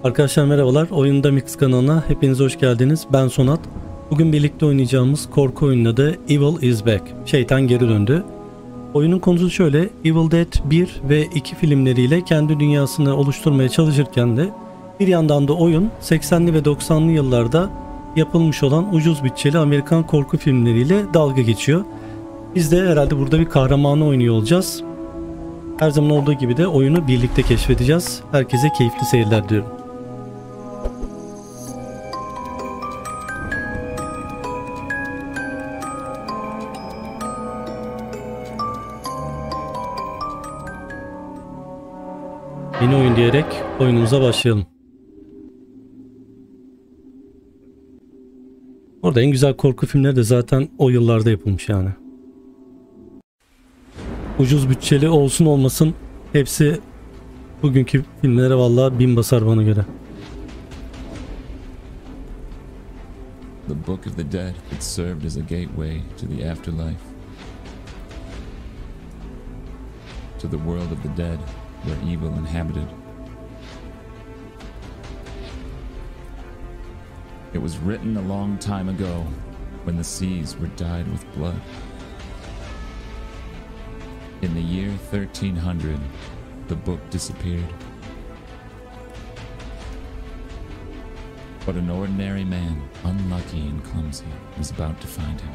Arkadaşlar merhabalar. Oyunda Mix kanalına hepiniz hoş geldiniz. Ben Sonat. Bugün birlikte oynayacağımız korku oyunun adı Evil is Back. Şeytan geri döndü. Oyunun konusu şöyle. Evil Dead 1 ve 2 filmleriyle kendi dünyasını oluşturmaya çalışırken de bir yandan da oyun 80'li ve 90'lı yıllarda yapılmış olan ucuz bütçeli Amerikan korku filmleriyle dalga geçiyor. Biz de herhalde burada bir kahramanı oynuyor olacağız. Her zaman olduğu gibi de oyunu birlikte keşfedeceğiz. Herkese keyifli seyirler diliyorum. Yeni oyun diyerek oyunumuza başlayalım. Orada en güzel korku filmleri de zaten o yıllarda yapılmış yani. Ucuz bütçeli olsun olmasın hepsi bugünkü filmlere vallahi bin basar bana göre. The Book of the Dead had served as a gateway to the afterlife. To the world of the dead where evil inhabited. It was written a long time ago when the seas were dyed with blood. In the year 1300, the book disappeared. But an ordinary man, unlucky and clumsy, was about to find him.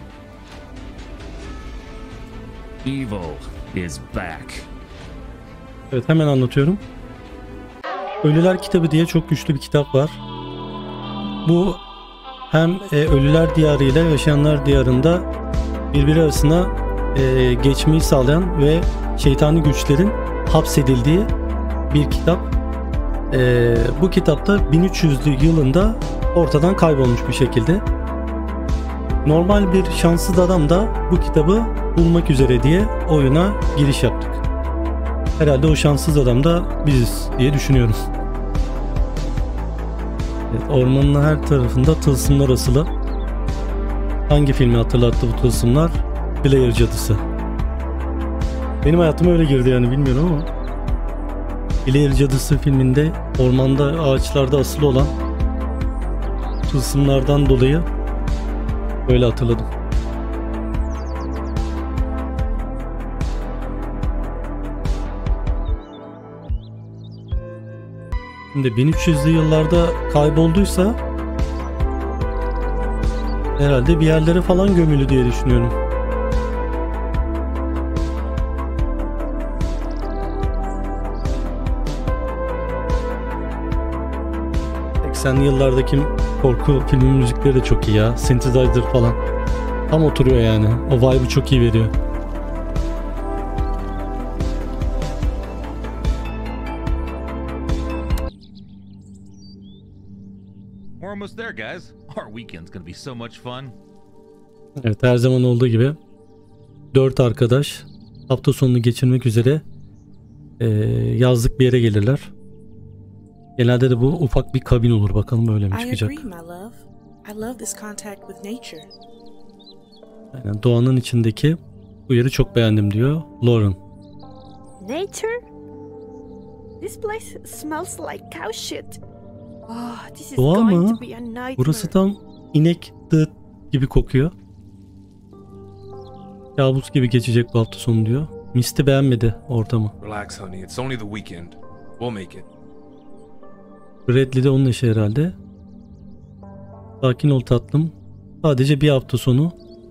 Evil is back. Evet, hemen anlatıyorum. Ölüler Kitabı diye çok güçlü bir kitap var. Bu hem Ölüler Diyarı ile Yaşayanlar Diyarı'nda birbiri arasına geçmeyi sağlayan ve şeytani güçlerin hapsedildiği bir kitap. Bu kitapta 1300'lü yılında ortadan kaybolmuş bir şekilde. Normal bir şanssız adam da bu kitabı bulmak üzere diye oyuna giriş yaptık. Herhalde o şanssız adam da biziz diye düşünüyorum. Evet, ormanın her tarafında tılsımlar asılı. Hangi filmi hatırlattı bu tılsımlar? Blair Cadısı. Benim hayatıma öyle girdi yani, bilmiyorum ama Blair Cadısı filminde ormanda ağaçlarda asılı olan tılsımlardan dolayı öyle hatırladım. Şimdi 1300'lü yıllarda kaybolduysa herhalde bir yerlere falan gömülü diye düşünüyorum. Yıllardaki korku filmi müzikleri de çok iyi ya. Synthesizer falan. Tam oturuyor yani. O vibe'ı çok iyi veriyor. We're almost there, guys. Our weekend's gonna be so much fun. Evet, her zaman olduğu gibi 4 arkadaş hafta sonunu geçirmek üzere yazlık bir yere gelirler. Genelde de bu ufak bir kabin olur. Bakalım böyle mi çıkacak? Aynen, doğanın içindeki bu yeri çok beğendim diyor Lauren. Nature? This place smells like cow shit. Oh, this is Doğa going mı? to be a nightmare. Burası tam inek dıt gibi kokuyor. Kabus gibi geçecek bu hafta sonu diyor. Misty beğenmedi ortamı. Relax, honey. It's only the weekend. We'll make it. Bradley de onun işi herhalde. Sakin ol tatlım. Sadece bir hafta sonu.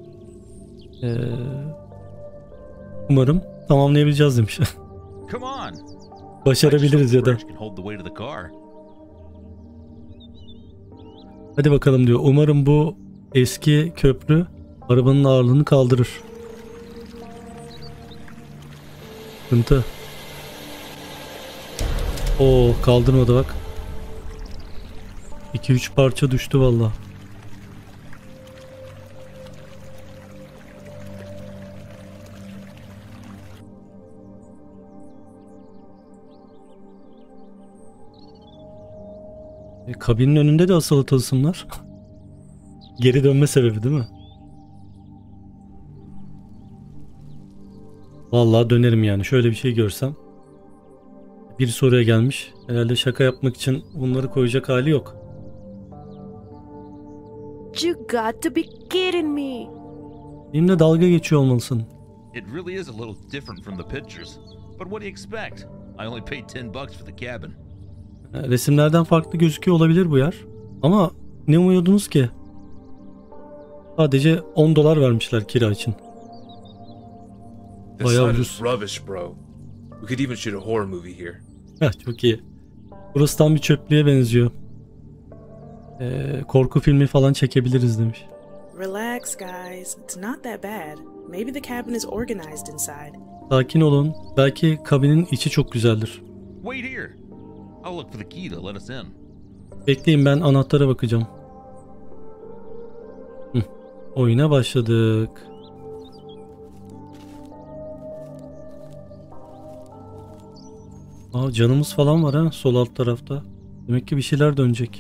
Umarım tamamlayabileceğiz demiş. Come on. Başarabiliriz ya da. Hadi bakalım diyor. Umarım bu eski köprü arabanın ağırlığını kaldırır. Sıkıntı. Oo, kaldırmadı bak. 2-3 parça düştü valla. Kabinin önünde de asılı tılsımlar. Geri dönme sebebi değil mi? Vallahi dönerim yani. Şöyle bir şey görsem. Bir soruya gelmiş. Herhalde şaka yapmak için bunları koyacak hali yok. You got to be kidding me. Benimle dalga geçiyor olmalısın. It really is a little different from the pictures. But what do you expect? I only paid $10 for the cabin. Resimlerden farklı gözüküyor olabilir bu yer. Ama ne umuyordunuz ki? Sadece $10 vermişler kira için. This Bayağı side ucuz. is rubbish, bro. We could even shoot a horror movie here. Heh, çok iyi. Burası tam bir çöplüğe benziyor. Korku filmi falan çekebiliriz demiş. Relax, guys. It's not that bad. Maybe the cabin is organized inside. Sakin olun. Belki kabinin içi çok güzeldir. Wait here. I'll look for the key to let us in. Bekleyin, ben anahtara bakacağım. Oyuna başladık. Aa, canımız falan var ha sol alt tarafta. Demek ki bir şeyler dönecek.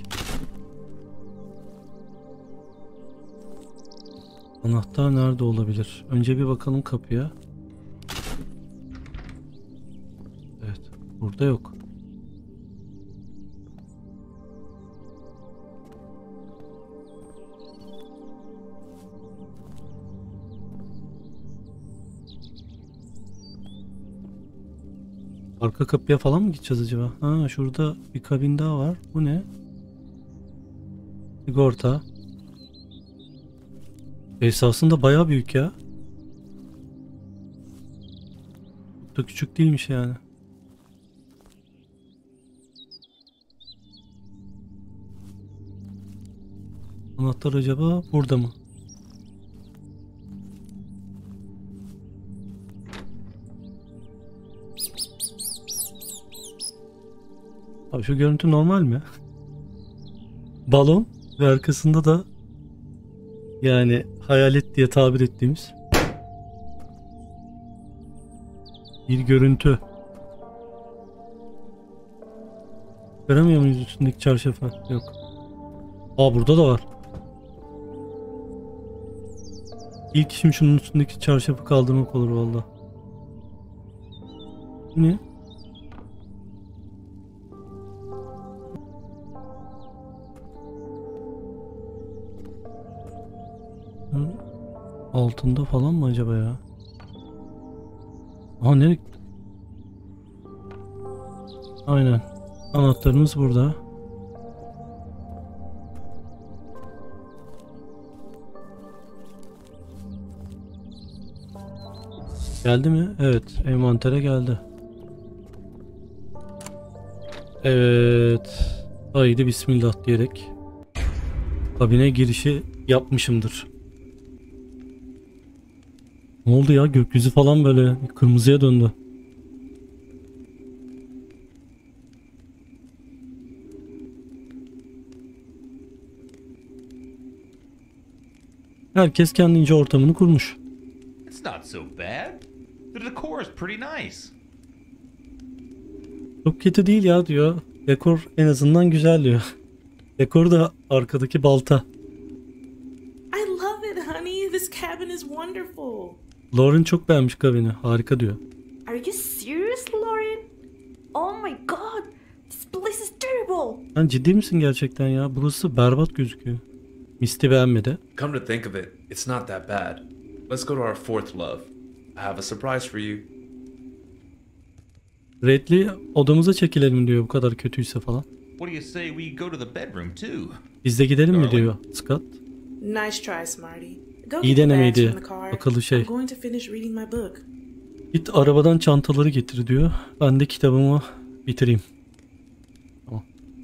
Anahtar nerede olabilir? Önce bir bakalım kapıya. Evet, burada yok. Arka kapıya falan mı gideceğiz acaba? Ha, şurada bir kabin daha var. Bu ne? Sigorta. Esasında bayağı büyük ya. Çok da küçük değilmiş yani. Anahtar acaba burada mı? Abi şu görüntü normal mi? Balon ve arkasında da yani hayalet diye tabir ettiğimiz bir görüntü. Göremiyor muyuz üstündeki çarşafı? Yok. Aa, burada da var. İlk işim şunun üstündeki çarşafı kaldırmak olur valla. Ne? Altında falan mı acaba ya? Aha, nereye? Aynen. Anahtarımız burada. Geldi mi? Evet. Envantere geldi. Evet. Haydi bismillah diyerek kabine girişi yapmışımdır. Ne oldu ya? Gökyüzü falan böyle kırmızıya döndü. Herkes kendince ortamını kurmuş. It's not so bad. The decor is pretty nice. Çok kötü değil ya diyor. Dekor en azından güzel diyor. Dekor da arkadaki balta. I love it, honey. This cabin is wonderful. Lauren çok beğenmiş kabini. Harika diyor. Are you serious, Lauren? Oh my god, this place is terrible. Sen ciddi misin gerçekten ya? Burası berbat gözüküyor. Misty beğenmedi. Come to think of it, it's not that bad. Let's go to our fourth love. I have a surprise for you. Redley odamıza çekilelim diyor bu kadar kötüyse falan. What do you say we go to the bedroom too? Biz de gidelim mi diyor Scott. Nice try, Smarty. Go İyi get the bags denemeydi. from the car. Akıllı şey. I'm going to finish reading my book. Git arabadan çantaları getir diyor. Ben de kitabımı bitireyim. Tamam.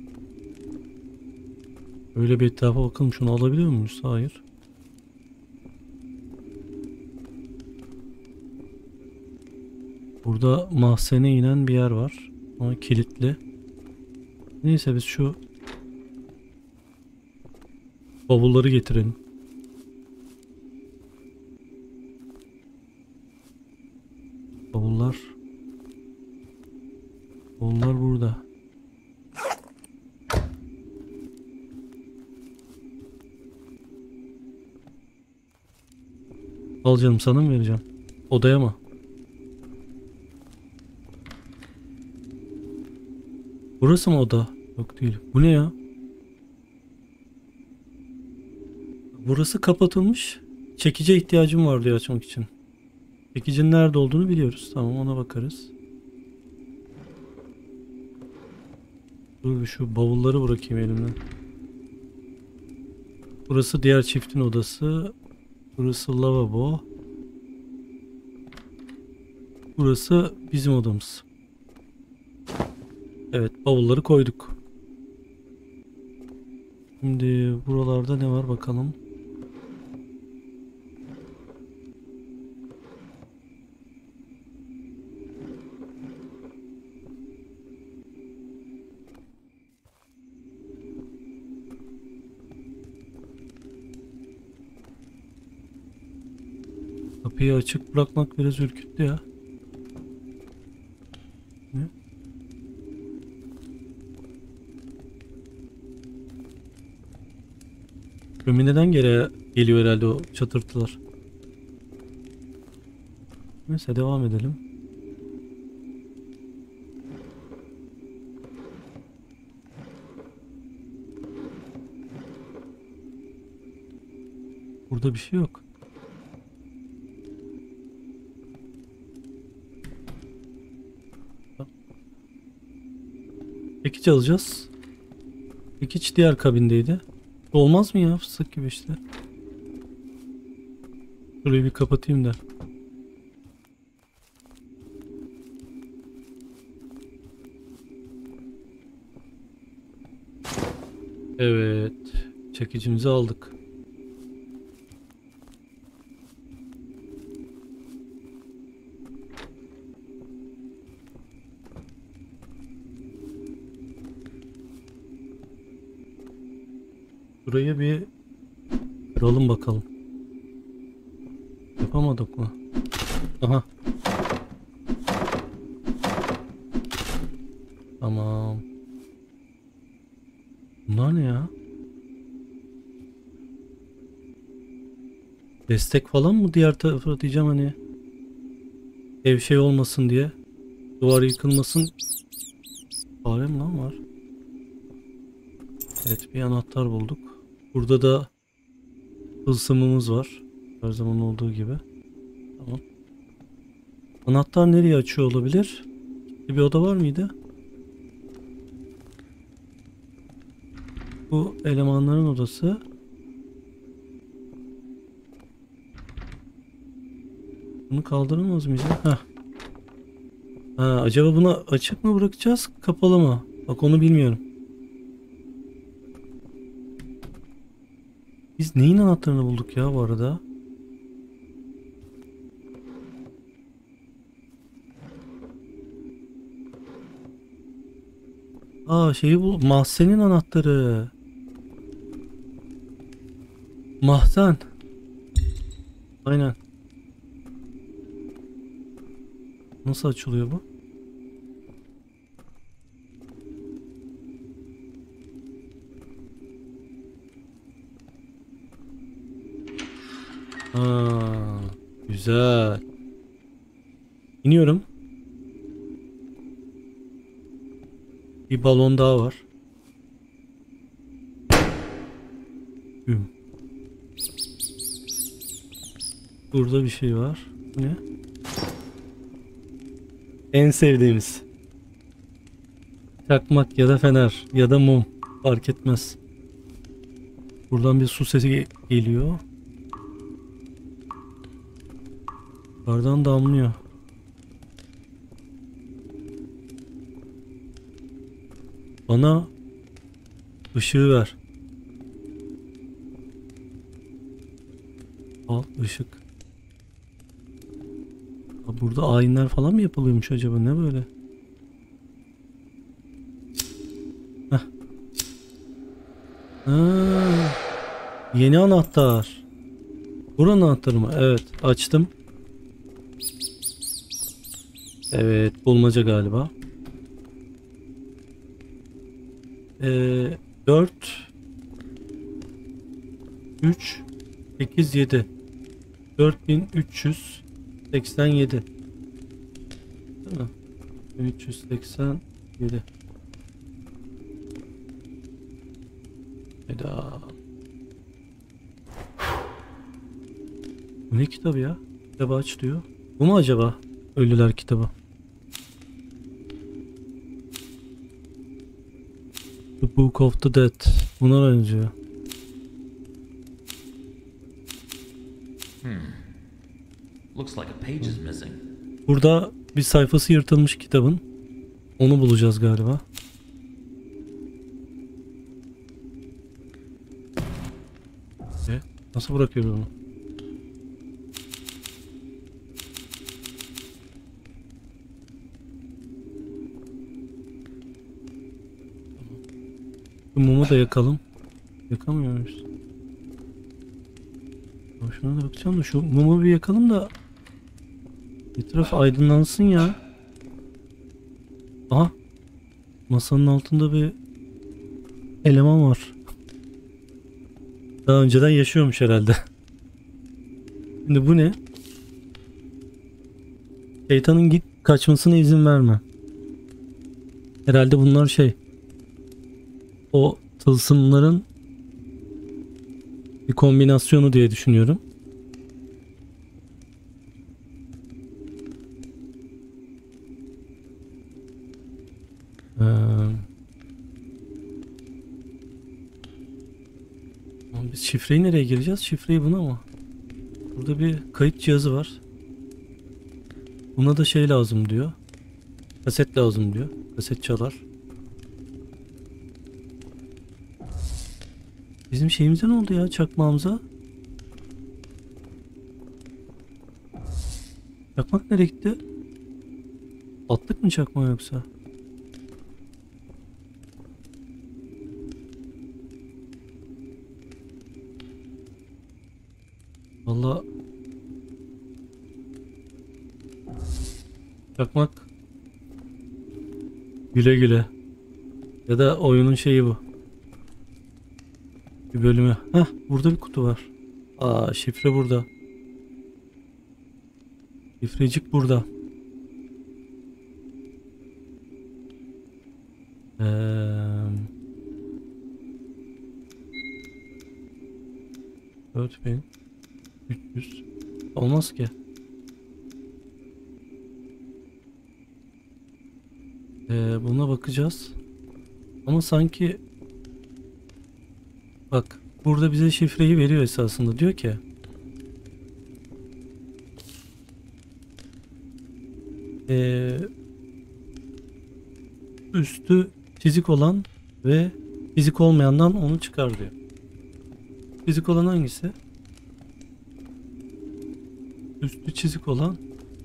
Öyle bir etrafa bakalım. Şunu alabiliyor muyuz? Hayır. Burada mahzene inen bir yer var. Ama kilitli. Neyse biz şu bavulları getirelim. Bavullar. Bavullar burada. Al canım, sana mı vereceğim? Odaya mı? Burası mı oda? Yok değil. Bu ne ya? Burası kapatılmış. Çekice ihtiyacım var diye açmak için. Çekicinin nerede olduğunu biliyoruz. Tamam, ona bakarız. Dur şu bavulları bırakayım elimden. Burası diğer çiftin odası. Burası lavabo. Burası bizim odamız. Evet, bavulları koyduk. Şimdi buralarda ne var bakalım. Kapıyı açık bırakmak biraz ürküttü ya. Ne? Şömineden geliyor herhalde o çatırtılar. Neyse devam edelim. Burada bir şey yok. Çekiç alacağız. Çekiç diğer kabindeydi. Olmaz mı ya, fıstık gibi işte. Şurayı bir kapatayım da. Evet. Çekicimizi aldık. Burayı bir kıralım bakalım. Yapamadık mı? Aha. Tamam. Bunlar ne ya? Destek falan mı diğer tarafa diyeceğim hani. Ev şey olmasın diye. Duvar yıkılmasın. Fare mi lan var? Evet, bir anahtar bulduk. Burada da tılsımımız var. Her zaman olduğu gibi. Tamam. Anahtar nereye açıyor olabilir? Bir oda var mıydı? Bu elemanların odası. Bunu kaldıramaz mıyız? Heh. Ha, acaba bunu açık mı bırakacağız, kapalı mı? Bak onu bilmiyorum. Biz neyin anahtarını bulduk ya bu arada? Aa, şeyi bul. Mahzenin anahtarı. Mahzen. Aynen. Nasıl açılıyor bu? Aa, güzel. İniyorum. Bir balon daha var. Burada bir şey var. Ne? En sevdiğimiz. Çakmak ya da fener ya da mum. Fark etmez. Buradan bir su sesi geliyor. Yukarıdan damlıyor. Bana ışığı ver. Al ışık. Burada ayinler falan mı yapılıyormuş acaba? Ne böyle? Heh. Ha, yeni anahtar. Buranın anahtarı mı? Evet, açtım. Evet, bulmaca galiba. 4 3 8 7 4387 değil mi? 387. Hayda. Bu ne kitabı ya? Kitabı aç diyor. Bu mu acaba? Ölüler kitabı. The Book of the Dead. Buna benziyor. Looks like a page is missing. Burada bir sayfası yırtılmış kitabın. Onu bulacağız galiba. Nasıl bırakıyoruz onu? Şu mumu da yakalım. Yakamıyor muyuz? Şuna da bakacağım da şu mumu bir yakalım da etraf aydınlansın ya. Aha. Masanın altında bir eleman var. Daha önceden yaşıyormuş herhalde. Şimdi bu ne? Şeytanın git kaçmasına izin verme. Herhalde bunlar şey. O tılsımların bir kombinasyonu diye düşünüyorum. Biz şifreyi nereye gireceğiz? Şifreyi buna mı? Burada bir kayıt cihazı var. Buna da şey lazım diyor. Kaset lazım diyor. Kaset çalar. Bizim şeyimize ne oldu ya, çakmağımıza? Çakmak nereye gitti? Attık mı çakmağı yoksa? Vallahi çakmak güle güle. Ya da oyunun şeyi bu. Bir bölümü. Heh, burada bir kutu var. Aa, şifre burada. Şifrecik burada. 4300 olmaz ki. Buna bakacağız. Ama sanki bak burada bize şifreyi veriyor esasında, diyor ki üstü çizik olan ve çizik olmayandan onu çıkar diyor. Çizik olan hangisi? Üstü çizik olan.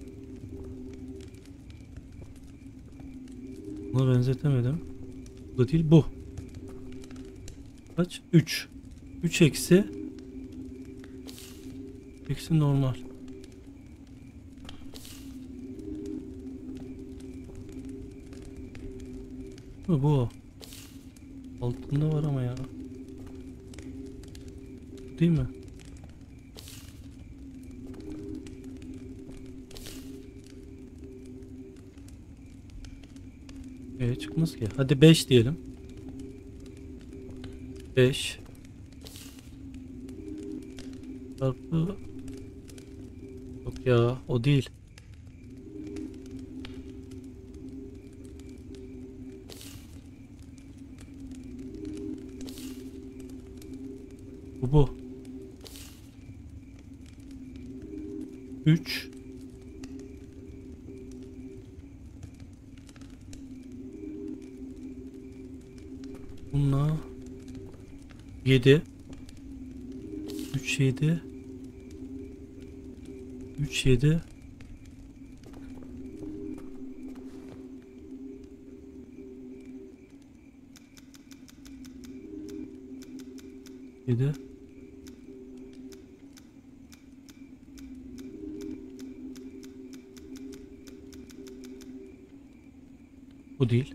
Buna benzetemedim. Bu da değil, bu. Kaç? 3. 3 eksi. Eksi normal. Bu. Altında var ama ya. Değil mi? Çıkmaz ki. Hadi 5 diyelim. 5 çarpı, yok ya, o değil. Bu 3 bununla 7 3 7 3 7 7 bu değil.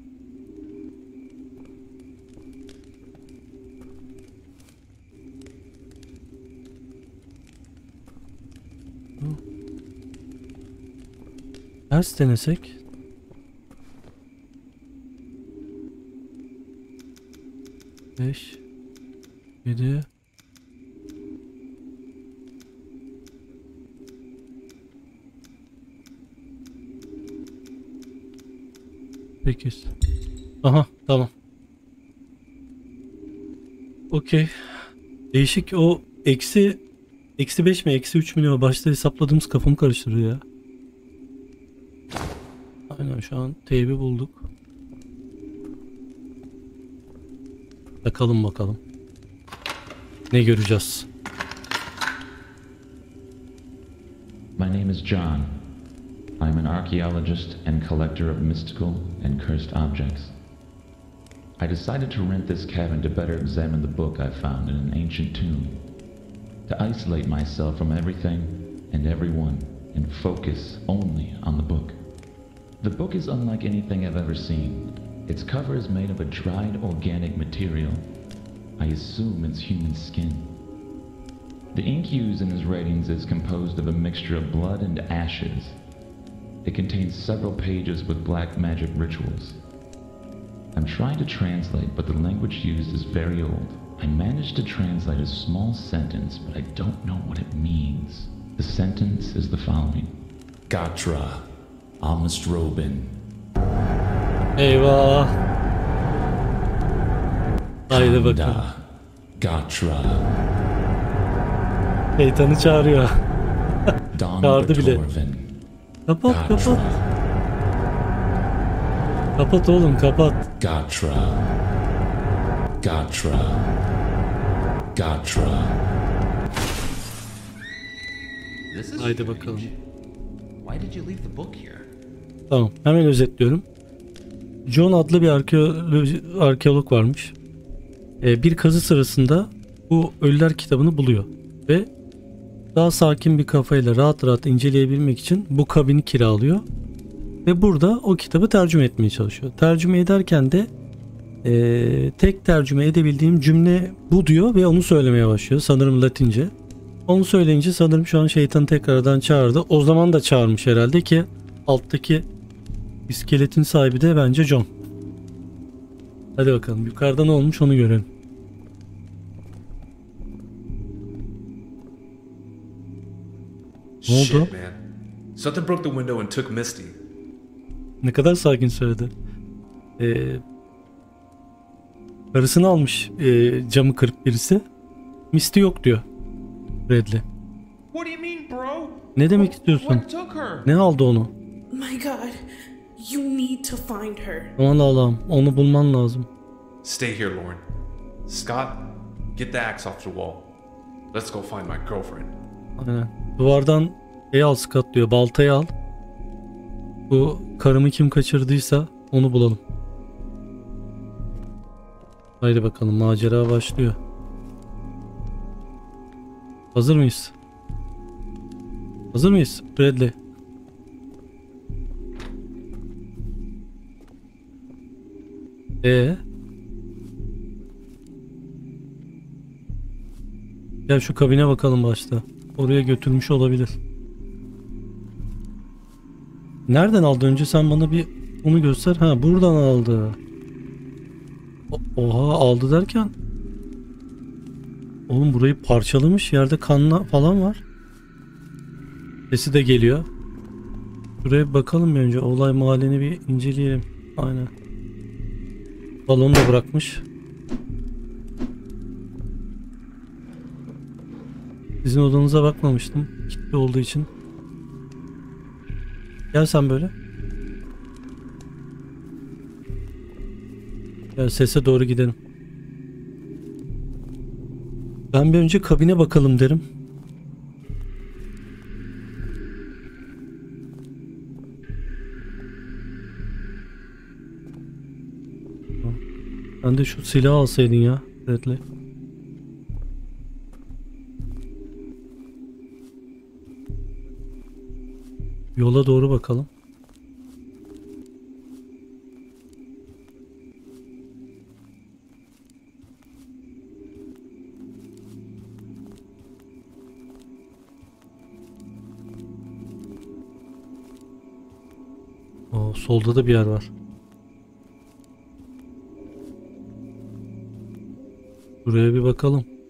Ters denesek. Beş. 7 8. Aha, tamam. Okey. Değişik, o eksi 5 mi eksi 3 mi başta hesapladığımız kafamı karıştırıyor ya. Aynen, şu an teybi bulduk. Bakalım bakalım. Ne göreceğiz? My name is John. I'm an archaeologist and collector of mystical and cursed objects. I decided to rent this cabin to better examine the book I found in an ancient tomb, to isolate myself from everything and everyone and focus only on the book. The book is unlike anything I've ever seen. Its cover is made of a dried organic material. I assume it's human skin. The ink used in his writings is composed of a mixture of blood and ashes. It contains several pages with black magic rituals. I'm trying to translate, but the language used is very old. I managed to translate a small sentence, but I don't know what it means. The sentence is the following. Gatra, Amstrobin. Eyvah. Haydi bakalım. Kanda, Gatra, Şeytanı çağırıyor. Çağırdı bile. Donbatorvin, Kapat kapat. Gatra, Kapat oğlum, kapat. Gatra, Gatra, Gatra. This is Haydi strange. bakalım. Why did you leave the book here? Tamam, hemen özetliyorum. John adlı bir arkeolog varmış. Bir kazı sırasında bu Ölüler kitabını buluyor ve daha sakin bir kafayla rahat rahat inceleyebilmek için bu kabini kiralıyor ve burada o kitabı tercüme etmeye çalışıyor. Tercüme ederken de tek tercüme edebildiğim cümle bu diyor ve onu söylemeye başlıyor. Sanırım Latince. Onu söyleyince sanırım şu an şeytanı tekrardan çağırdı. O zaman da çağırmış herhalde ki alttaki iskeletin sahibi de bence John. Hadi bakalım, yukarıda ne olmuş onu görelim. Ne oldu? Shit, man. Something broke the window and took Misty. Ne kadar sakin söyledi. Karısını almış camı kırıp birisi. Misty yok diyor Bradley. What do you mean, bro? Ne demek istiyorsun? What took her? Ne aldı onu? My God, you need to find her. Aman Allah'ım, onu bulman lazım. Stay here, Lauren. Scott, get the axe off the wall. Let's go find my girlfriend. Aynen. Duvardan al Scott diyor, baltayı al. Bu karımı kim kaçırdıysa onu bulalım. Haydi bakalım, macera başlıyor. Hazır mıyız? Hazır mıyız Bradley? Gel şu kabine bakalım başta. Oraya götürmüş olabilir. Nereden aldı? Önce sen bana bir onu göster. Ha, buradan aldı. Oha, aldı derken. Oğlum burayı parçalamış. Yerde kanla falan var. Sesi de geliyor. Şuraya bir bakalım bir önce. Olay mahallini bir inceleyelim. Aynen. Balonu da bırakmış. Sizin odanıza bakmamıştım. Kilitli olduğu için. Gel sen böyle. Gel, sese doğru gidelim. Ben bir önce kabine bakalım derim. Ben de şu silahı alsaydın ya Bradley. Yola doğru bakalım. Solda da bir yer var. Buraya bir bakalım.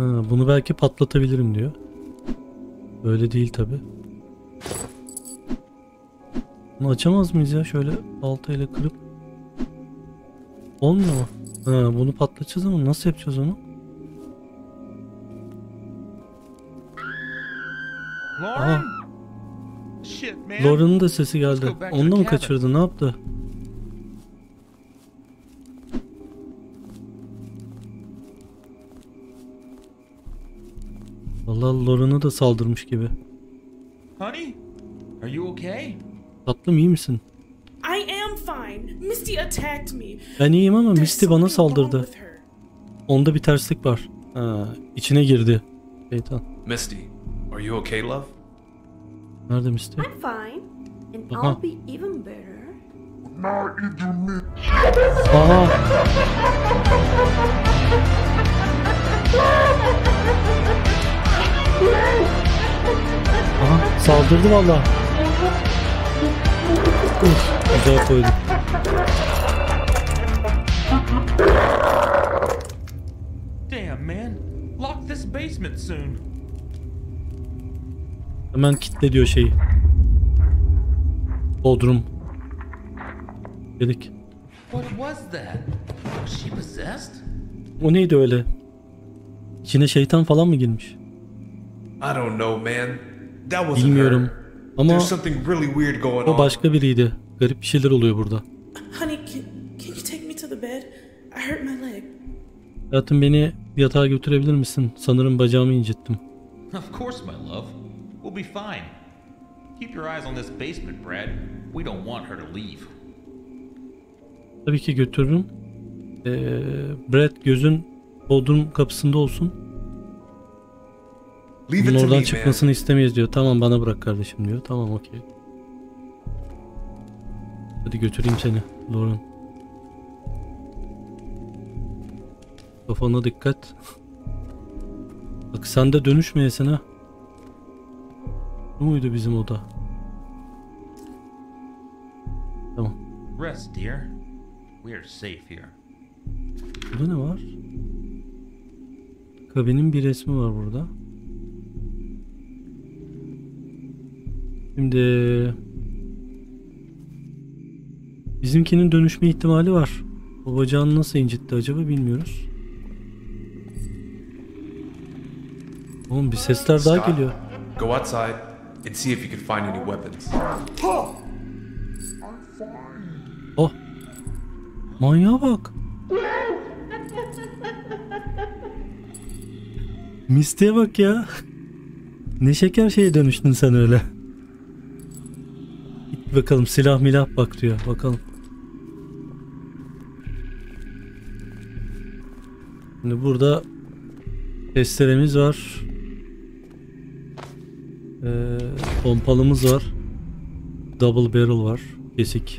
Bunu belki patlatabilirim diyor. Öyle değil tabi. Bunu açamaz mıyız ya? Şöyle baltayla kırıp. Olmuyor mu? Bunu patlatacağız ama nasıl yapacağız onu? Lauren? Shit, man. Lauren'ın da sesi geldi. Let's go back to Onu da the mı cabin. kaçırdı? Ne yaptı? Vallahi Lauren'a da saldırmış gibi. Honey? Are you okay? Tatlım, iyi misin? I am fine. Misty attacked me. Ben iyiyim ama There's Misty bana something wrong saldırdı. with her. Onda bir terslik var. İçine girdi. Şeytan. Misty, are you okay, love? Nerede Misty? I'm fine, and Uh-huh. I'll be even better. Aha! Aha, saldırdı valla. Güzel koydu. Damn, man. Lock this basement soon. Hemen kitle diyor şeyi. Bodrum. Dedik. What was that? Was she possessed? O neydi öyle? İçine şeytan falan mı girmiş? I don't know, man. That wasn't Bilmiyorum. her. Ama There's something really weird going o on. başka biriydi. Garip bir şeyler oluyor burada. Honey, can you take me to the bed? I hurt my leg. Hayatım, beni yatağa götürebilir misin? Sanırım bacağımı incittim. Of course, my love. We'll be fine. Keep your eyes on this basement, Brad. We don't want her to leave. Tabii ki götürürüm. Brad, gözün bodrum kapısında olsun. Leave it Bunun to oradan me, çıkmasını man. istemeyiz diyor. Tamam, bana bırak kardeşim diyor. Tamam, okey. Hadi götüreyim seni Lauren. Kafana dikkat. Bak sen de dönüşmeyesin ha. Bu muydu bizim oda? Tamam. Rest, dear. We are safe here. Burada ne var? Kabinin bir resmi var burada. Şimdi bizimkinin dönüşme ihtimali var. O bacağını nasıl incitti acaba bilmiyoruz. Oğlum bir sesler daha Scott, geliyor. go outside and see if you can find any weapons. Oh. Manyağa bak. Misty'ye bak ya. Ne şeker şeye dönüştün sen öyle. Git bakalım, silah milah bak diyor. Bakalım. Şimdi burada testeremiz var. Pompalımız var. Double barrel var. Kesik.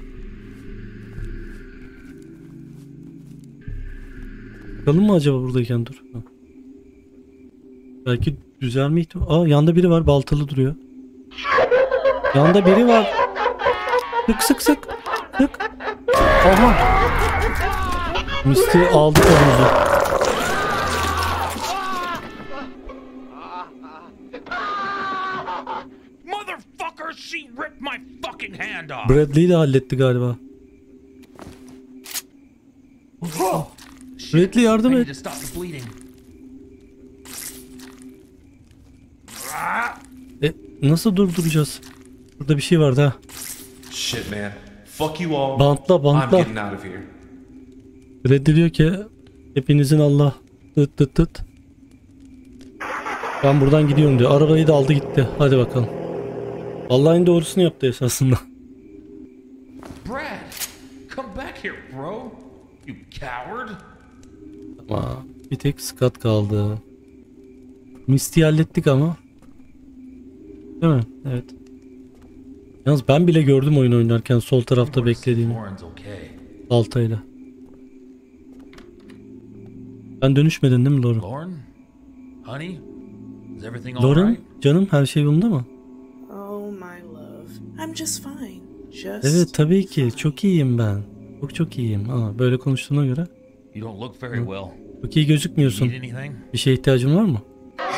Bakalım mı acaba buradayken, dur. Belki düzelme ihtimali. Yanda biri var, baltalı duruyor. Yanda biri var. Sık sık sık. Sık. Aha. Misty aldı kolumuzu. Motherfucker, she ripped my fucking hand off. Bradley'i de halletti galiba. Bradley, yardım I need et. to stop the bleeding. Nasıl durduracağız? Burada bir şey vardı ha. Shit, man. Fuck you all. Bantla, I'm bantla. getting out of here. Bradley diyor ki hepinizin Allah. Tıt tıt tıt. Ben buradan gidiyorum diyor. Arabayı da aldı gitti. Hadi bakalım. Vallahi en doğrusunu yaptı esasında. Brad, come back here, bro. You coward. Ama bir tek Scott kaldı. Misty'yi hallettik ama. Değil mi? Evet. Yalnız ben bile gördüm oyun oynarken sol tarafta beklediğini. Lauren's okay. Baltayla. Ben dönüşmedin değil mi Lauren? Lauren? Honey? Is everything all Lauren, right? canım, her şey yolunda mı? Oh my love. I'm just fine. Just Evet, tabii ki. fine. Çok iyiyim ben. Çok iyiyim. Böyle konuştuğuna göre. You don't look very well. Çok iyi gözükmüyorsun. Need anything? Bir şeye ihtiyacın var mı?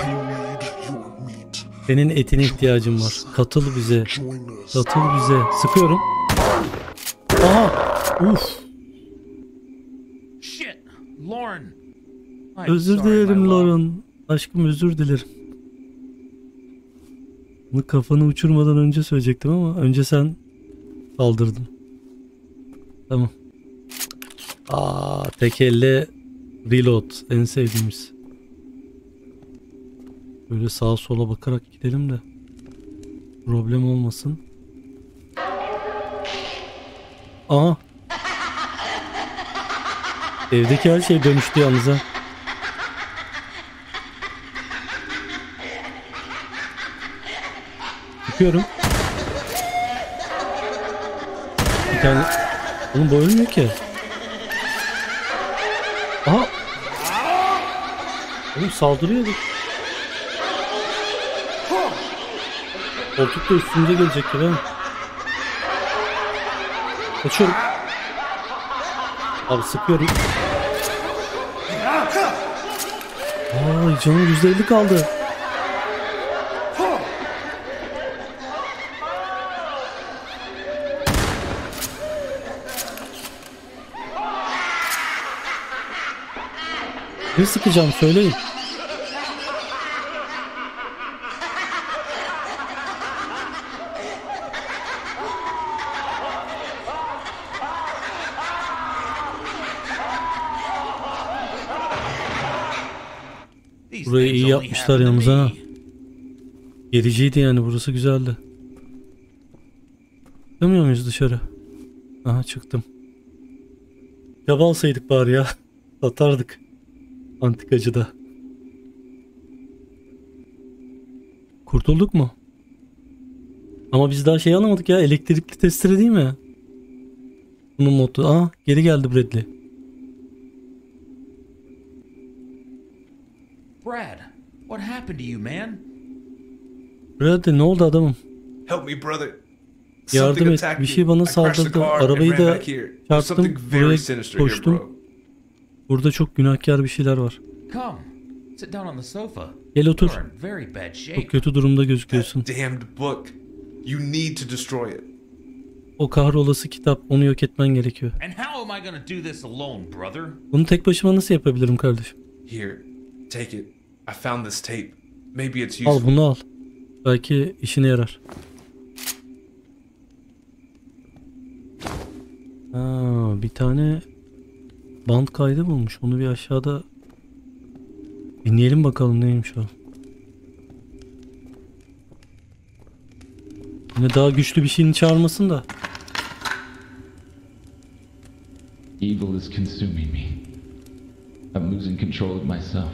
Senin etine ihtiyacım var. Katıl bize. Katıl bize. Sıkıyorum. Aha! Uf! Shit, Lauren. I'm Özür sorry, my dilerim love. Lauren. Aşkım özür dilerim. Bunu kafanı uçurmadan önce söyleyecektim ama önce sen saldırdın. Tamam. Tek elle reload. En sevdiğimiz. Böyle sağa sola bakarak gidelim de problem olmasın. Aha. Evdeki her şey dönüştü yalnız ha. Çıkıyorum. Bir tane... Oğlum bu ölmüyor ki. Aha. Oğlum saldırıyordu. Koltuk da üstümüze gelecek gibi. Kaçıyorum. Abi sıkıyorum. Ay canım %50 kaldı. Ne sıkacağım söyleyin. These Burayı things iyi only yapmışlar happen to yalnız ha. me. Gericiydi yani, burası güzeldi. Çıkamıyor muyuz dışarı? Aha çıktım. Kitap alsaydık bari ya. Satardık. Antikacıda. Kurtulduk mu? Ama biz daha şey alamadık ya. Elektrikli testere değil mi? Bunun modu. Aa geri geldi Bradley. Brad, what happened to you, man? Bradley ne oldu adamım? Help me, brother. Yardım Something et. attacked Bir şey me. bana I crashed the saldırdı. car and Arabayı ran da back here. There's çarptım. something very Buraya sinister here, koştum. bro. Burada çok günahkar bir şeyler var. Come, sit down on the sofa. Gel otur. You're in very bad shape. Çok kötü durumda gözüküyorsun. Damned book. You need to destroy it. O kahrolası kitap. Onu yok etmen gerekiyor. And how am I gonna do this alone, brother? Bunu tek başıma nasıl yapabilirim kardeşim? Here, take it. I found this tape. Maybe it's Al useful. bunu al. Belki işine yarar. Bir tane band kaydı bulmuş. Onu bir aşağıda dinleyelim bakalım neymiş o. Yine daha güçlü bir şeyini çağırmasın da. Evil is consuming me. I'm losing control of myself.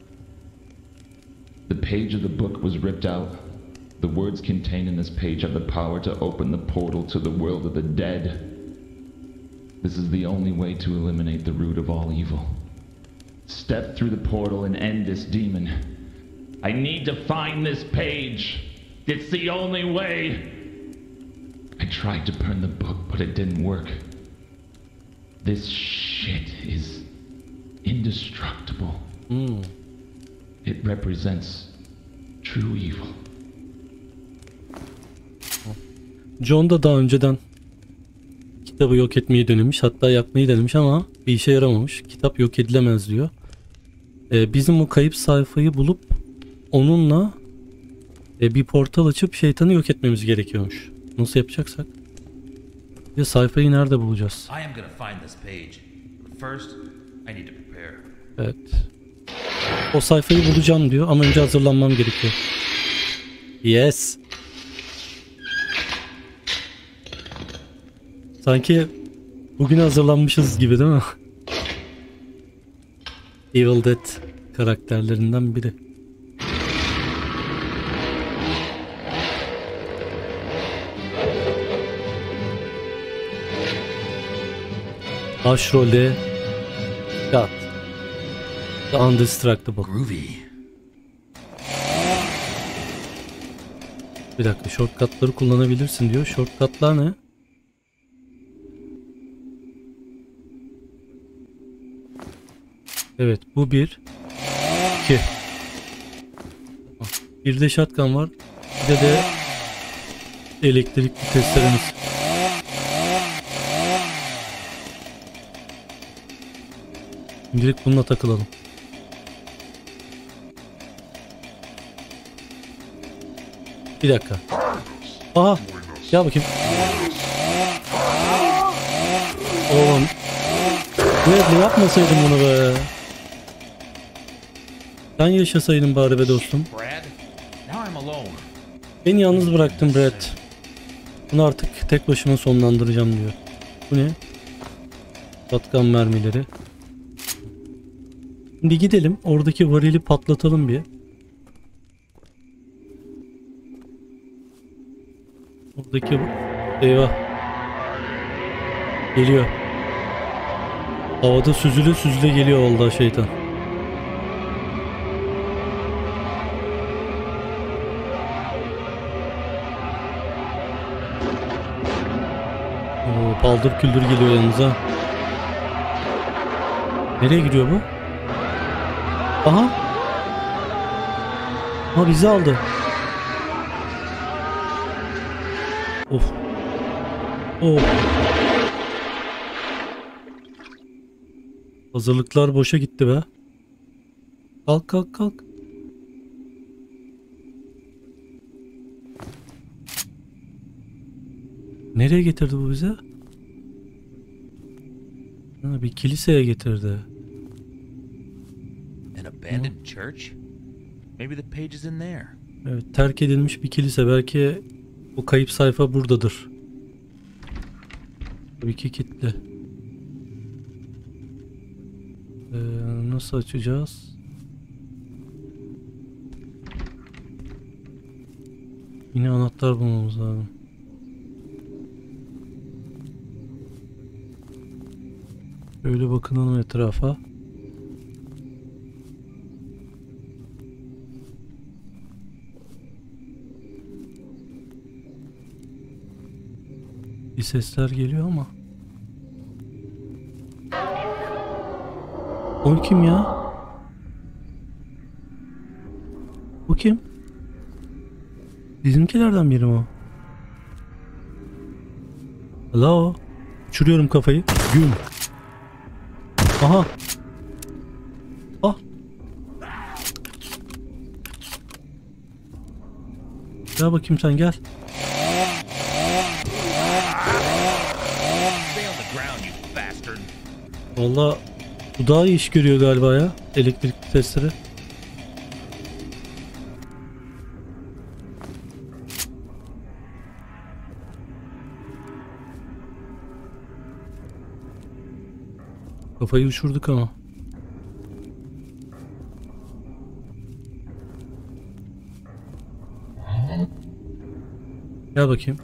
The page of the book was ripped out. The words contained in this page have the power to open the portal to the world of the dead. This is the only way to eliminate the root of all evil. Step through the portal and end this demon. I need to find this page. It's the only way. I tried to burn the book, but it didn't work. This shit is indestructible. It represents true evil. John da daha önceden kitabı yok etmeyi denemiş. Hatta yakmayı denemiş ama bir işe yaramamış. Kitap yok edilemez diyor. Bizim o kayıp sayfayı bulup onunla bir portal açıp şeytanı yok etmemiz gerekiyormuş. Nasıl yapacaksak. Ve sayfayı nerede bulacağız? I am gonna find this page. But first, I need to prepare. Evet. O sayfayı bulacağım diyor ama önce hazırlanmam gerekiyor. Yes. Sanki bugün hazırlanmışız gibi değil mi? Evil Dead karakterlerinden biri. Başrolde Scott, The Undestructible. Groovy. Bir dakika, shortcutları kullanabilirsin diyor. Shortcutlar ne? Evet, bu bir. 2. Bir de shotgun var. Bir de elektrikli testeremiz. Şimdilik bununla takılalım. Bir dakika. Aha. Gel bakayım. Oğlum. Ne yapmasaydın bunu be. Sen yaşasaydın bari be dostum. Brad, now I'm alone. Beni yalnız bıraktın Brad. Bunu artık tek başıma sonlandıracağım diyor. Bu ne? Shotgun mermileri. Şimdi gidelim. Oradaki varili patlatalım bir. Oradaki... Eyvah. Geliyor. Havada süzüle süzüle geliyor vallahi şeytan. Oo, paldır küldür geliyor yanınıza. Nereye gidiyor bu? Aha. Ha, bizi aldı. Of. Of. Hazırlıklar boşa gitti be. Kalk kalk kalk. Nereye getirdi bu bize? Ha, bir kiliseye getirdi. An abandoned church? Maybe the page is in there. Evet, terk edilmiş bir kilise. Belki o kayıp sayfa buradadır. Tabii ki kilitli. Nasıl açacağız? Yine anahtar bulmamız lazım. Şöyle bakınalım etrafa. Bir sesler geliyor ama. O kim ya? Bu kim? Bizimkilerden biri mi o? Hello. Uçuruyorum kafayı. Güm. Aha. Ah. Gel bakayım sen, gel. Stay on the ground, you bastard. Vallahi bu daha iyi iş görüyor galiba ya. Elektrikli testere. Kafayı uçurduk ama. Gel bakayım.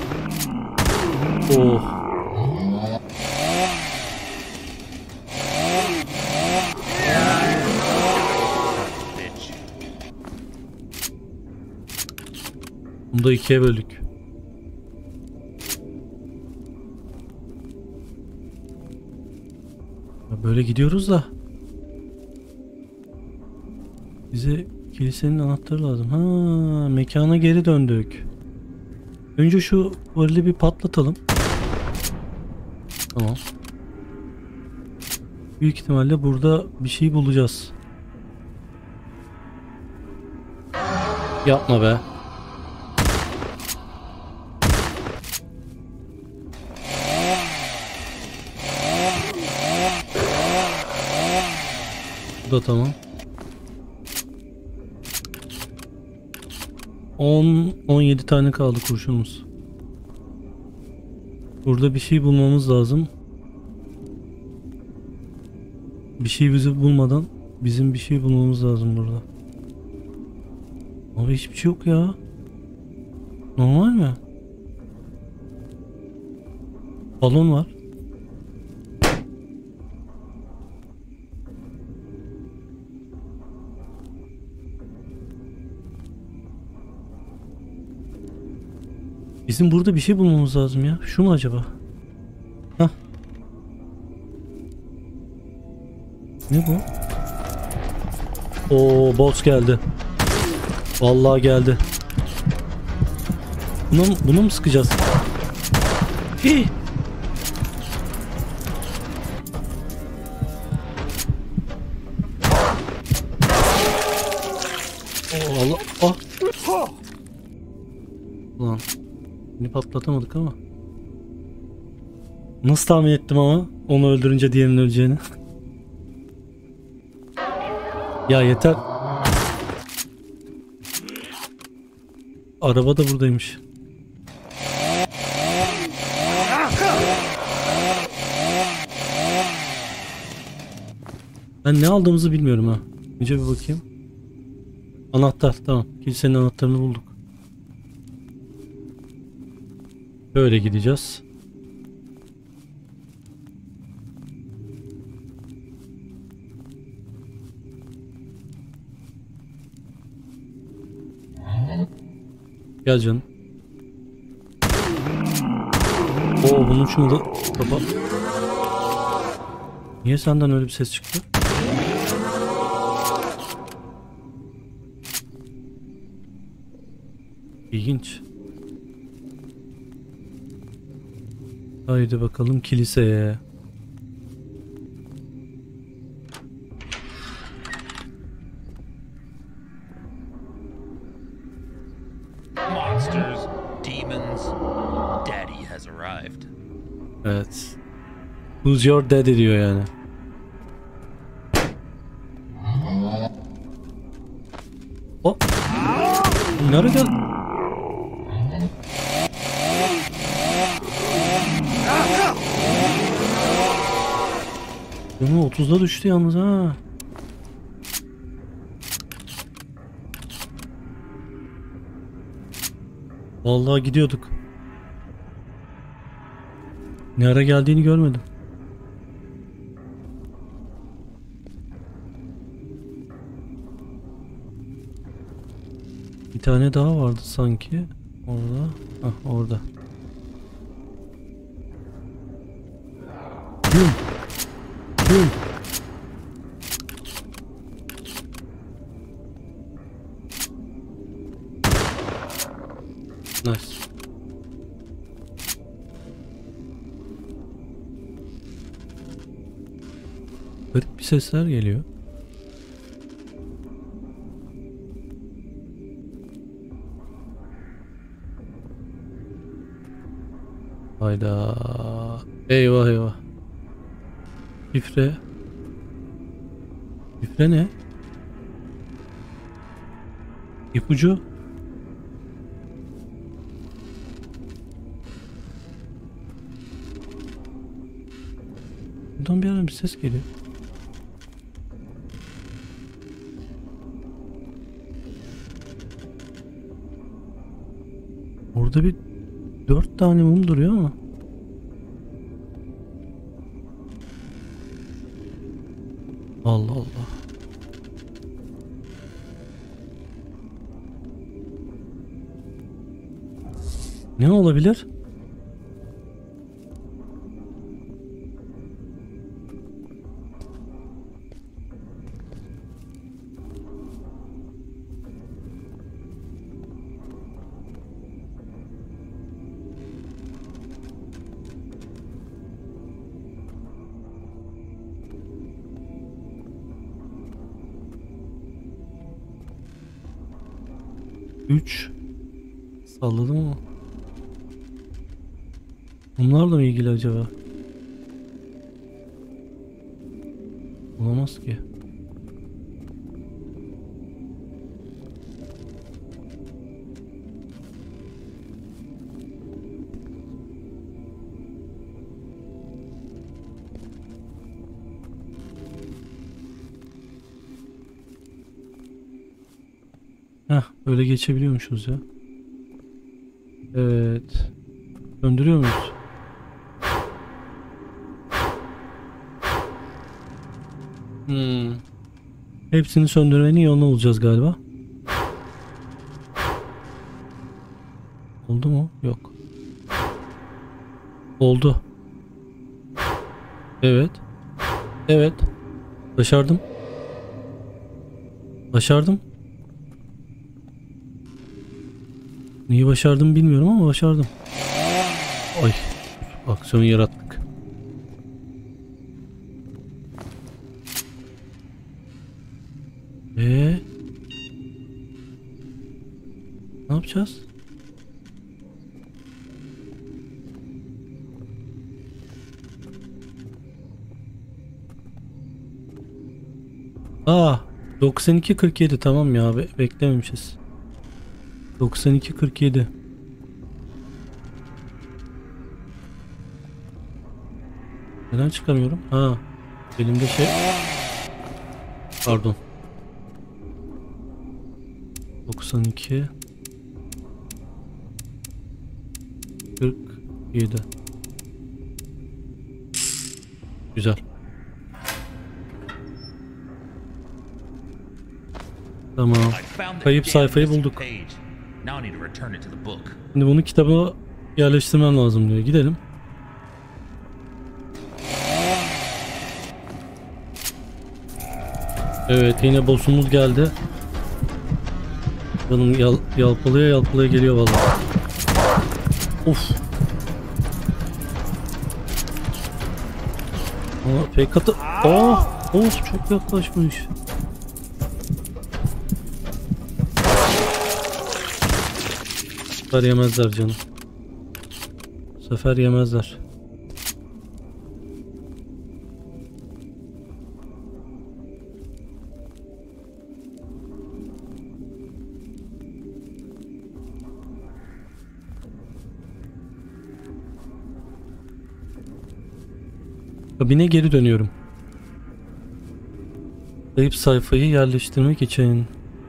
Oh. Bitch. Bunu da ikiye böldük. Böyle gidiyoruz da. Bize kilisenin anahtarı lazım. Ha, mekana geri döndük. Önce şu varili bir patlatalım. Tamam. Büyük ihtimalle burada bir şey bulacağız. Yapma be. Bu da tamam. 17 tane kaldı kurşunumuz. Burada bir şey bulmamız lazım. Bir şey bizi bulmadan bizim bir şey bulmamız lazım burada. Abi hiçbir şey yok ya. Normal mi? Balon var. Bizim burada bir şey bulmamız lazım ya. Şu mu acaba? Hah. Ne bu? Oo, boss geldi. Vallahi geldi. Bunu mu sıkacağız? Hii. Allah. Ah. Ulan. Beni patlatamadık ama. Nasıl tahmin ettim ama onu öldürünce diğerinin öleceğini. Ya yeter. Araba da buradaymış. Ben ne aldığımızı bilmiyorum ha. Önce bir bakayım. Anahtar, tamam. Kilisenin anahtarını bulduk. Böyle gideceğiz. Gel canım. Oo, bunun şunu da kapat. Niye senden öyle bir ses çıktı? İlginç. Haydi bakalım kiliseye. Monsters, demons, Daddy has arrived. Evet. Who's your daddy diyor yani. Hop. Nereye gel? Bunu 30'da düştü yalnız ha. Vallahi gidiyorduk. Ne ara geldiğini görmedim. Bir tane daha vardı sanki. Orada. Hah, orada. Güm. Güm. Nice. Garip bir sesler geliyor. Hayda. Eyvah eyvah. Şifre. Şifre ne? İpucu. Buradan bir yerden bir ses geliyor. Orada bir 4 tane mum duruyor ama. Allah Allah. Ne olabilir? Üç. Salladım ama. Bunlarla mı ilgili acaba? Olamaz ki. Heh, öyle geçebiliyormuşuz ya. Evet. Döndürüyor muyuz? Hepsini söndürmenin yolunu bulacağız galiba. Oldu mu? Yok. Oldu. Evet. Evet. Başardım. Başardım. Neyi başardım bilmiyorum ama başardım. Ay, aksiyon yarattık. Ne yapacağız? Aa, 92-47 tamam ya, beklememişiz. 92-47. Neden çıkamıyorum? Ha, elimde şey. Pardon. 92 47. Güzel. Tamam. Kayıp sayfayı bulduk. Şimdi bunu kitaba yerleştirmem lazım diyor. Gidelim. Evet, yine boss'umuz geldi. Bunun yalpalaya geliyor vallahi. Of. Aa, pek katı. Of, çok yaklaşmış. Bu sefer yemezler canım. Bu sefer yemezler. Kabine geri dönüyorum. Kayıp sayfayı yerleştirmek için.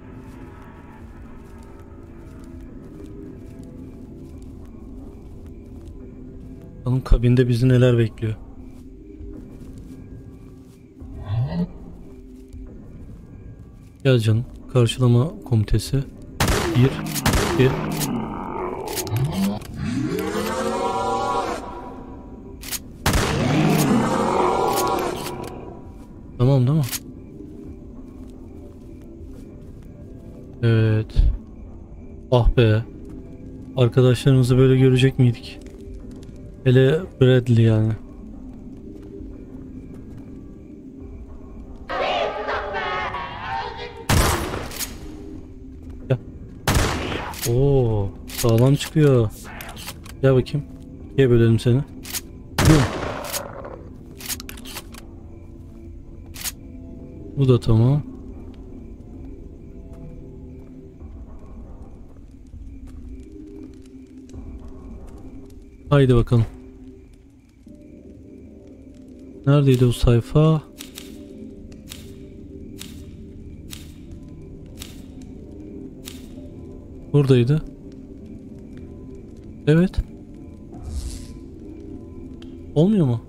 Bakalım kabinde bizi neler bekliyor. Gel canım. Karşılama komitesi. 1 2 Tamam değil mi? Evet. Ah be. Arkadaşlarımızı böyle görecek miydik? Hele Bradley yani. Ya. Oo, sağlam çıkıyor. Gel bakayım. Gel bölelim seni. Bu da tamam. Haydi bakalım. Neredeydi o sayfa? Buradaydı. Evet. Olmuyor mu?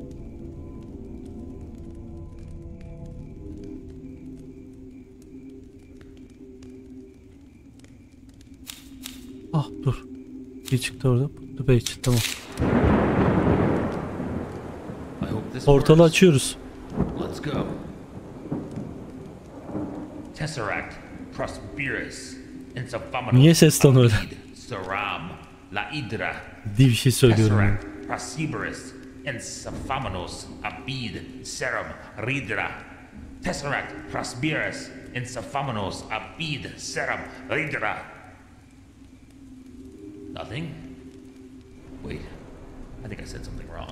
Ah dur. Bir çıktı orada. The page, tamam. Portalı açıyoruz. Let's go. Tesseract, Prosperous, Insufamano. Niye ses tonu öyle? Saram, La Hydra. Diye bir şey söylüyorum. Tesseract, Prosperous, Insufamanos, Abid, Serum, Ridra. Tesseract, Prosperous, Insufamanos, Abid, Serum, Ridra. Nothing? Wait, I think I said something wrong.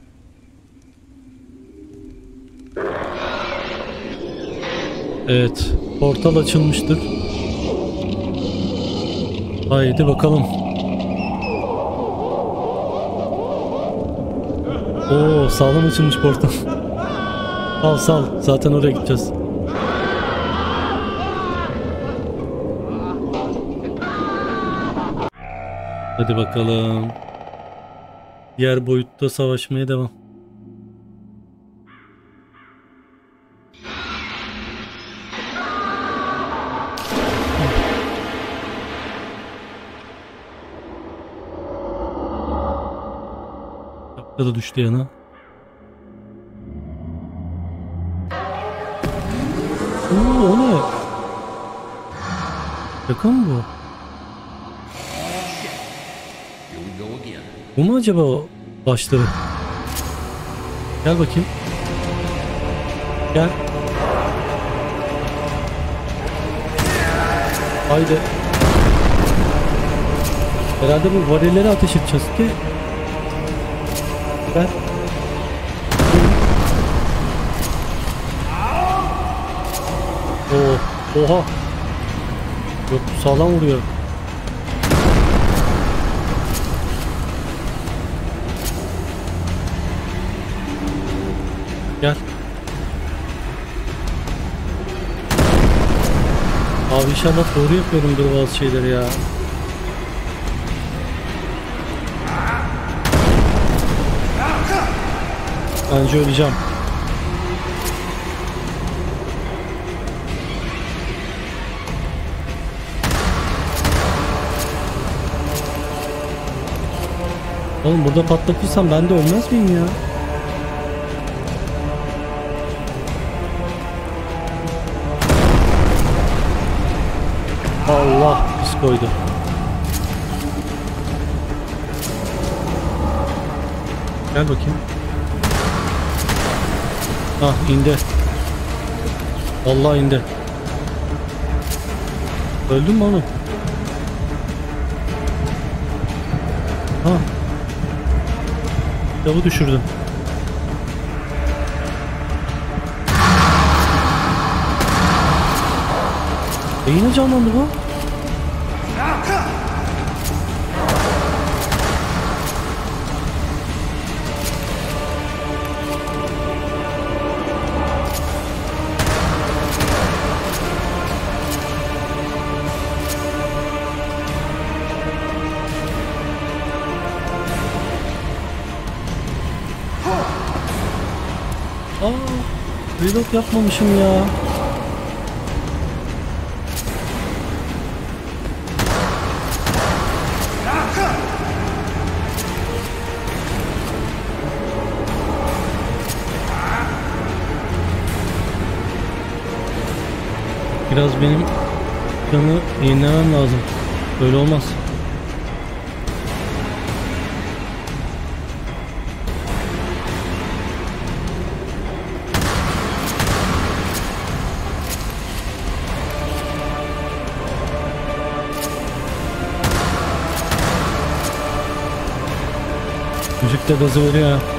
Evet, portal açılmıştır. Haydi bakalım. Oo, sağlam açılmış portal. Sal, zaten oraya gideceğiz. Hadi bakalım. Diğer boyutta savaşmaya devam. Şapka da düştü yana. O ne? Şaka mı bu? Here we go again. Bu mu acaba o başları? Gel bakayım. Gel. Haydi. Herhalde bu varilleri ateş edeceğiz ki. Gel. Oh, oha. Yok, sağlam vuruyor. Gel. Abi inşallah doğru yapıyorumdur bazı şeyleri ya. Bence öleceğim. Oğlum burada patlatırsam ben de ölmez miyim ya? Allah pis koydu. Gel bakayım. Ah indi. Vallahi indi. Öldün mü oğlum? Ha. Yavu düşürdüm. Yine canlandı bu. Reload yapmamışım ya. Biraz benim canı yenilemem lazım. Böyle olmaz. Müzik de gazı veriyor ya.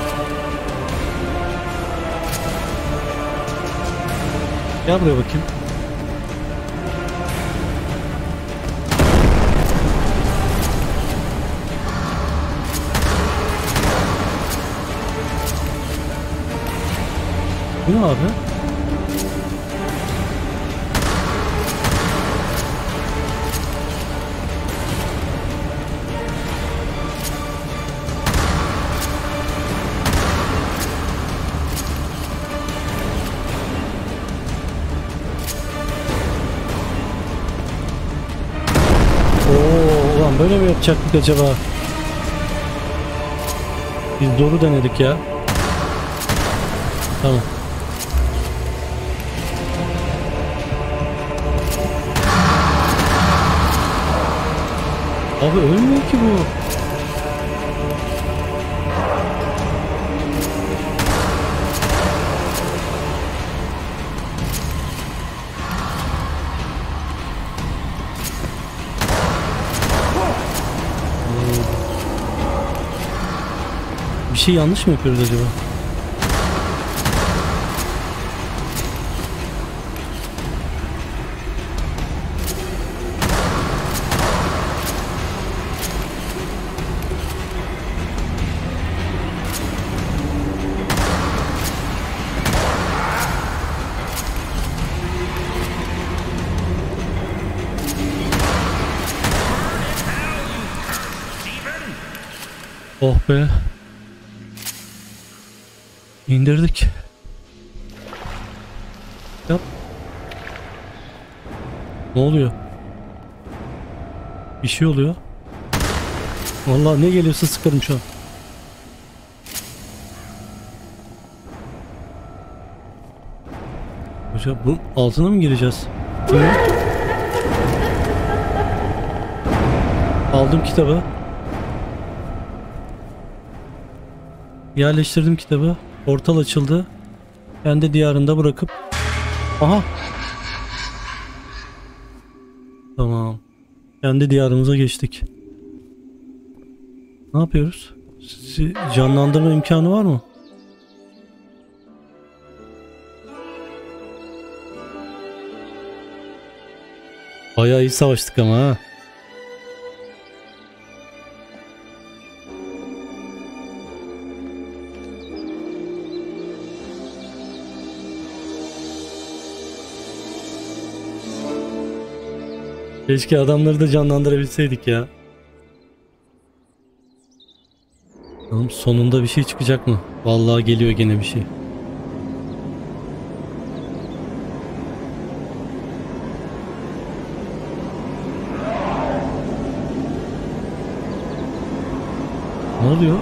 Gel buraya bakayım. Bu ne abi? Oo, ulan böyle mi yapacaktık acaba? Biz doğru denedik ya. Tamam. Abi ölmüyor ki bu. Bir şey yanlış mı yapıyoruz acaba? Oh be. İndirdik. Yap. Ne oluyor? Bir şey oluyor. Vallahi ne geliyorsa sıkarım şu an. Hocam bu altına mı gireceğiz? Aldım kitabı. Yerleştirdim kitabı. Portal açıldı. Kendi diyarında bırakıp... Aha! Tamam. Kendi diyarımıza geçtik. Ne yapıyoruz? Sizi canlandırma imkanı var mı? Bayağı iyi savaştık ama ha. Keşke adamları da canlandırabilseydik ya. Oğlum sonunda bir şey çıkacak mı? Vallahi geliyor gene bir şey. Ne oluyor?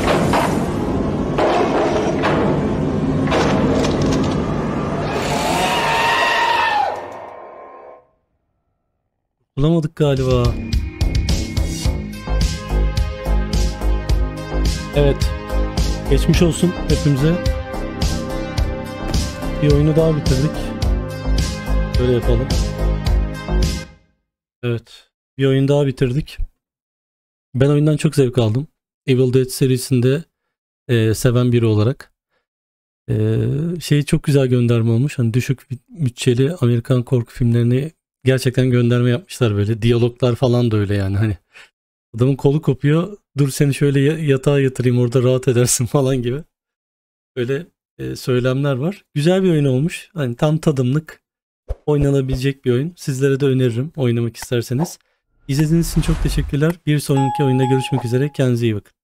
Bulamadık galiba. Evet. Geçmiş olsun hepimize. Bir oyunu daha bitirdik. Böyle yapalım. Evet. Bir oyun daha bitirdik. Ben oyundan çok zevk aldım. Evil Dead serisinde seven biri olarak. Şey çok güzel gönderme olmuş. Hani düşük bütçeli Amerikan korku filmlerini gerçekten gönderme yapmışlar böyle. Diyaloglar falan da öyle yani. Hani adamın kolu kopuyor. Dur seni şöyle yatağa yatırayım orada rahat edersin falan gibi. Böyle söylemler var. Güzel bir oyun olmuş. Hani tam tadımlık oynanabilecek bir oyun. Sizlere de öneririm oynamak isterseniz. İzlediğiniz için çok teşekkürler. Bir sonraki oyunda görüşmek üzere. Kendinize iyi bakın.